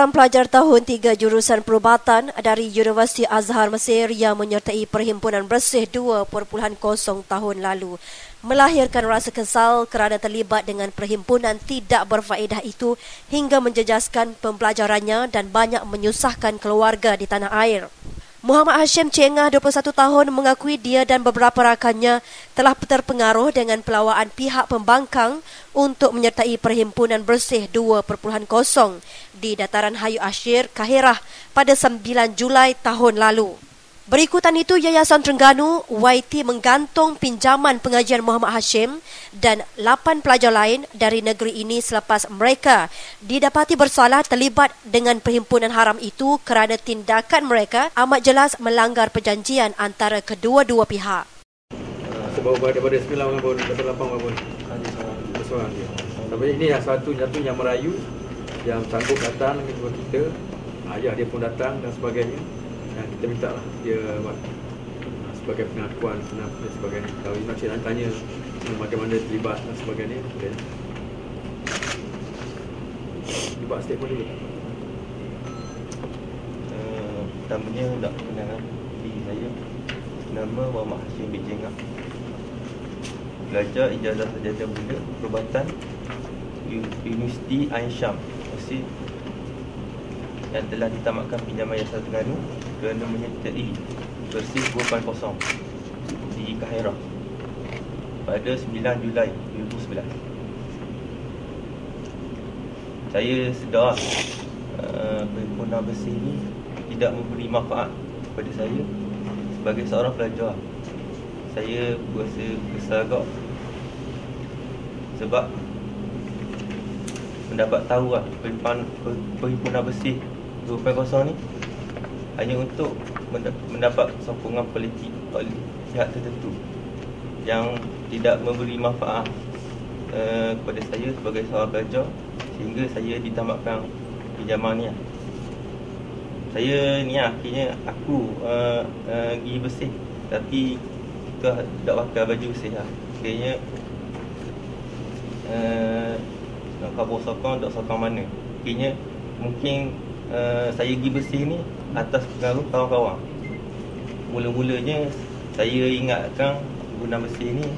Seorang pelajar tahun 3 jurusan perubatan dari Universiti Azhar Mesir yang menyertai Perhimpunan Bersih 2.0 tahun lalu melahirkan rasa kesal kerana terlibat dengan perhimpunan tidak berfaedah itu hingga menjejaskan pembelajarannya dan banyak menyusahkan keluarga di tanah air. Muhammad Hashim Cengah, 21 tahun, mengakui dia dan beberapa rakannya telah terpengaruh dengan pelawaan pihak pembangkang untuk menyertai Perhimpunan Bersih 2.0 di Dataran Hayu Ashir, Kahirah pada 9 Julai tahun lalu. Berikutan itu, Yayasan Terengganu YT menggantung pinjaman pengajian Muhammad Hashim dan 8 pelajar lain dari negeri ini selepas mereka didapati bersalah terlibat dengan perhimpunan haram itu kerana tindakan mereka amat jelas melanggar perjanjian antara kedua-dua pihak. Sebab daripada 9 orang pun, daripada 8 orang pun berseorang dia. Tapi ini satu yang merayu, yang sanggup datang dengan kita, ayah dia pun datang dan sebagainya. Dan kita minta lah dia buat sebagai pengakuan dan sebagainya. Kalau Cik nak tanya bagaimana terlibat dan sebagainya, boleh dibuat statement dulu. Pertamanya nak kenalkan diri saya. Nama Muhammad Hashim bin Cengah. Belajar ijazah sarjana muda perubatan Universiti Ain Syam Mesir yang telah ditamatkan pinjaman Yayasan Terengganu kerana menyertai Bersih 2.0 di Kahirah pada 9 Julai 2011. Saya sedar perhimpunan bersih ini tidak memberi manfaat kepada saya sebagai seorang pelajar. Saya berasa kesal agak sebab mendapat tahu perhimpunan bersih 2.0 ni hanya untuk mendapat sokongan politik oleh pihak tertentu yang tidak memberi manfaat kepada saya sebagai seorang pelajar sehingga saya ditamatkan pinjaman ni. Saya ni akhirnya aku pergi bersih tapi tak pakai baju bersih lah. Akhirnya nak kabur sokong, tak sokong mana. Akhirnya mungkin saya pergi bersih ni atas pengaruh kawan-kawan. Mula-mulanya saya ingatkan guna bersih ni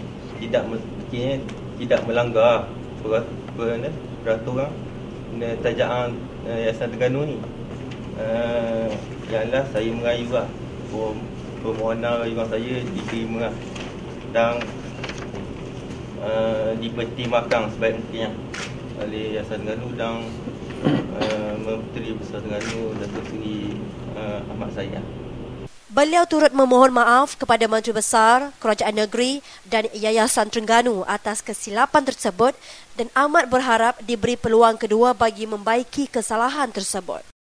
tidak melanggar peraturan tajaan Yayasan Terengganu ni. Ialah saya merayu lah permohonan rayuan saya diterima lah dan dipertimbangkan sebaik-baiknya oleh Yayasan Terengganu dan Menteri Besar Terengganu Datuk Seri Ahmad Zahid. Beliau turut memohon maaf kepada Menteri Besar, Kerajaan Negeri dan Yayasan Terengganu atas kesilapan tersebut dan amat berharap diberi peluang kedua bagi membaiki kesalahan tersebut.